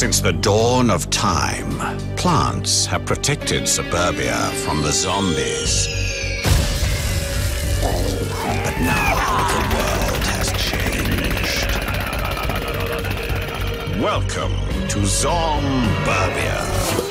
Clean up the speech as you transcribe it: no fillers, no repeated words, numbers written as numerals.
Since the dawn of time, plants have protected suburbia from the zombies. But now the world has changed. Welcome to Zomburbia.